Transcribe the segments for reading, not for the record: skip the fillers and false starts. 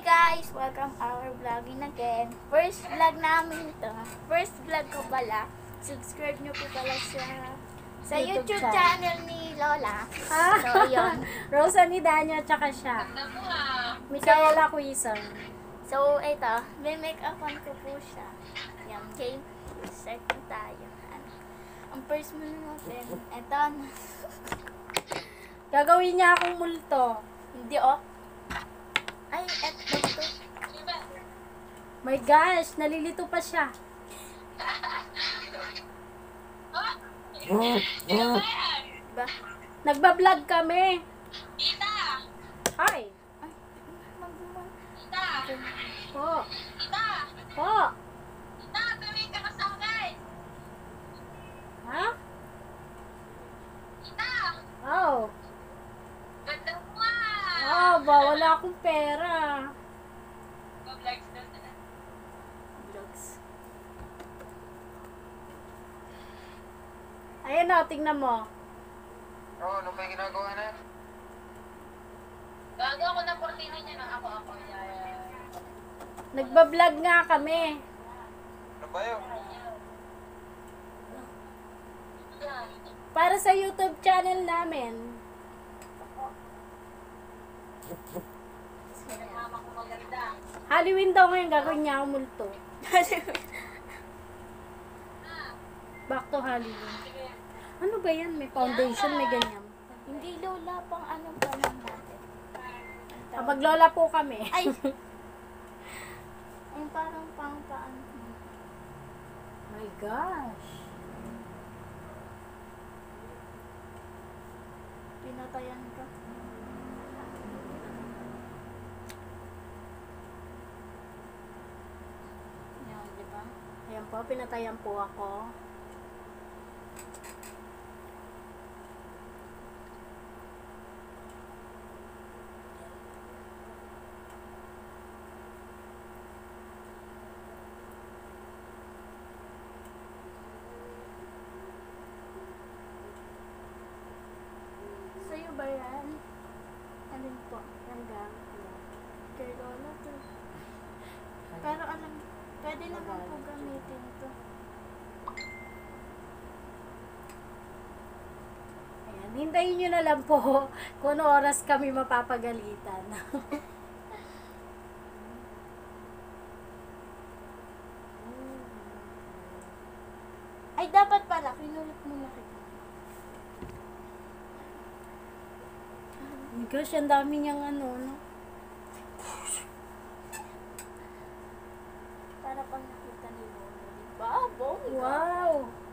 guys! Welcome our vlogging again. First vlog namin ito. First vlog ko pala. Subscribe nyo po pala sa YouTube channel ni Lola. So, yun. Rosa ni Danya, tsaka siya. Micaela Quizon. So, ito. May make-upan ko po siya. Yan. Okay. Start na tayo. Ang first muna natin. Ito. Gagawin niya akong multo. Hindi, oh. Ay, eto to. My gosh, nalilito pa siya. Diba? Nagbablog kami. Tita! Hi. Tita! Po. Tita! Po. Tita! Tuwing ka sa akin! Ha? Tita! Oh. Ganda mo ah! Oh, ba, wala akong pera. Mag-vlogs daw sila. Vlogs. Ayan o, tingnan mo. Oo, ano ba yung ginagawa na? Gagawa ko ng portino niya na ako. Nagbablog nga kami. Ano ba yun? Para sa YouTube channel namin. Mama ko maganda. Halloween daw ngayon, gagawin niya akong multo. Back to Halloween. Ano ba yan? May foundation, may ganyan. Hindi Lola, pang ano pa lang natin. Maglola po kami. Ay! Yung parang pang paano. My gosh. Pinatayan ka. Yan, di ba? Ayan po, pinatayan po ako. Sa'yo ba yan? Alin po? Yung gamit mo. Kay Lola to. Pero alam, pwede naman po gamitin to. Ayan, hintayin nyo na lang po kung ano oras kami mapapagalitan. Ay, dapat pala. Kinulit mo na kita. Oh my gosh, ang dami niyang ano, no? Para pang nakita ni Lola. Diba? Bongga. Wow!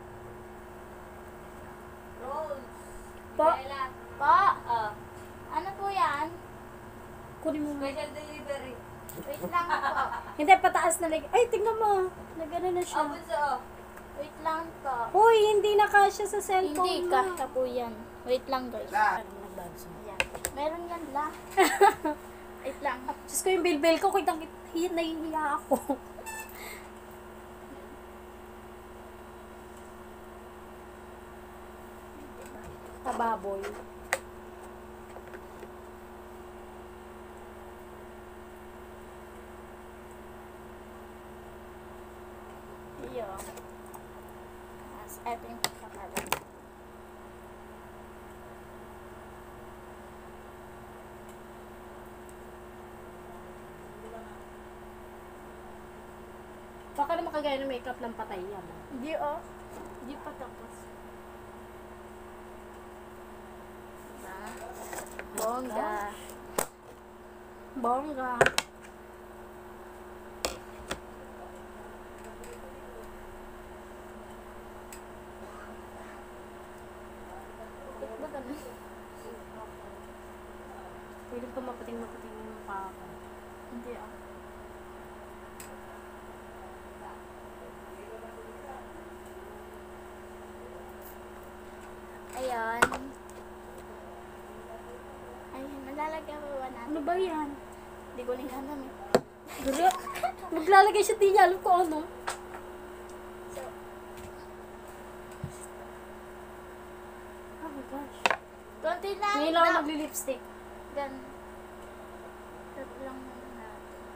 Rose! Po, Pa! Oh, Ano po yan? kunin mo nga. special delivery. Wait lang po. Hindi, pataas na lang. Ay, tingnan mo. Nagano na siya. Bunso oh. Wait lang po. Uy, hindi na kasya sa cellphone Hindi, mo. kasha po yan. Wait lang guys. Ano, nagbanso. Yan. Meron yan la. Wait lang. Diyos ko, yung bilbil ko, nahihiya ako. Tababoy. Iyo. As eto yung pagkakaroon. Baka naman kagaya ng makeup ng patay yan. Hindi oh. Hindi pa tapos. Diba? Bongga. Bongga. Bakit ba ganun? Pwede pa maputing-maputing yung mukha ko. Hindi ah. Ayan. Ayun, malalagyan ko ba natin? Ano ba yan? Hindi ko rin alam eh. Guro, maglalagay siya, di niya alam ko ano. So, Oh my gosh. konti lang. Ngayon lang ako magli-lipstick. Gan. Tatlo lang naman natin.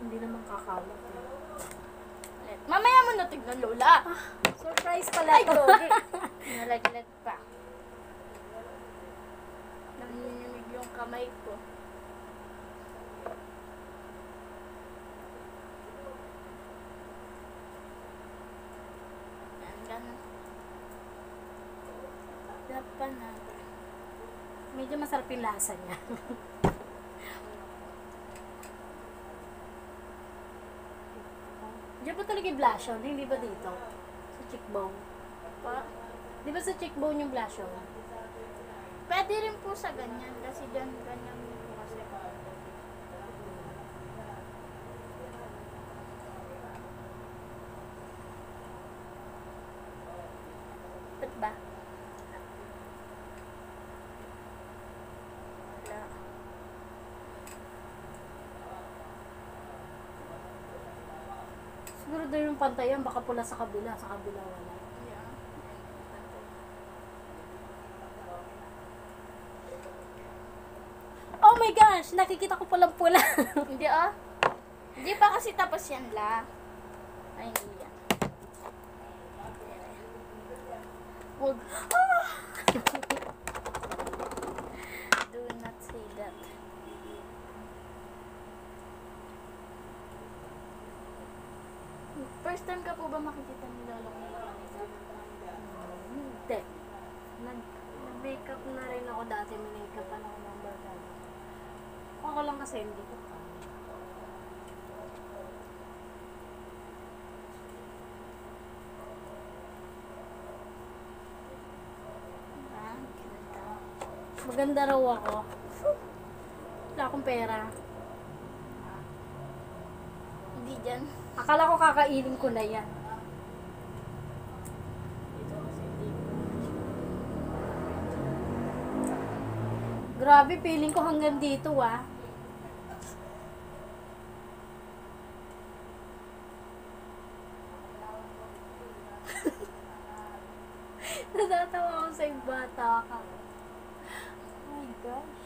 Hindi naman kakalat. Mamaya mo na tignan, Lola. Surprise pala Ay, to. gogi. Nalaglag pa. Nanginginig yung kamay ko. Yan, ganun. Dapat na. Medyo masarap yung lasa niya. Diyan ba talaga yung blush on? Hindi ba dito? Sa cheekbone. Pa. Di ba sa cheekbone yung blush on? Pwede rin po sa ganyan. Kasi ganyan po kasi. Ba't ba? Wala. Siguro doon yung pantayan, baka pula sa kabila wala. Yeah. Oh my gosh! Nakikita ko palang pula. Hindi ah. Hindi pa kasi tapos yan la. Ay, hindi yan. Huwag. Do not say that. First time ka po ba makikita ni Lolo ko? Hindi. Nag-makeup na rin ako dati. May makeup pa ako ng barkada. Ako lang kasi hindi ko pa. Ah, ganda. Maganda raw ako. Wala akong pera. Hindi dyan. Akala ko kakainin ko na yan. Grabe, feeling ko hanggang dito ah. Natatawa ako sa yung bata ka. Oh my gosh.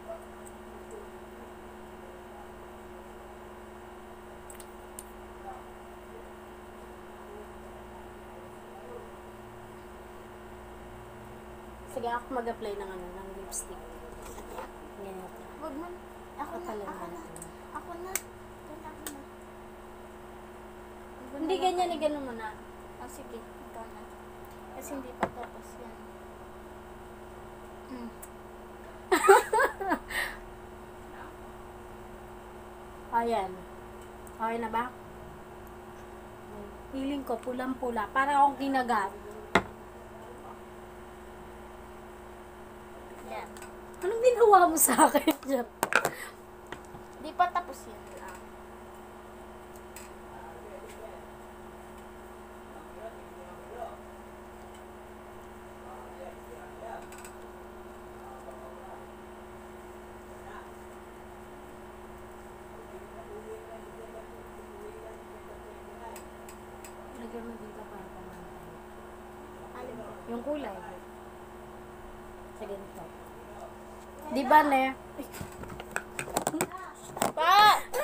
Sige, ako mag-apply ng ng lipstick. Ganyan. Huwag mo. Ako na. Kapala Ako na. natin. Ako na. Ako na. Hindi ganyan, ganun mo na. Oh, sige. Ikaw na. Kasi hindi pa tapos yan. Ayan. Okay na ba? Feeling ko pulang-pula. Para akong kinagat. Yan. Anong ginawa mo sa akin dyan? Di pa tapos yan. Lagyan mo dito para pamantay. Alin ba? Yung kulay. Sa ganito. Di ba, ne? Pa!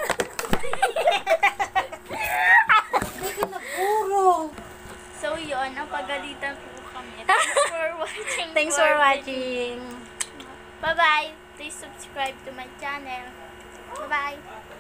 Nagpuro! So yun, ang pagalitan po kami. Thanks for watching. Thanks for watching. Bye-bye. Please subscribe to my channel. Bye-bye.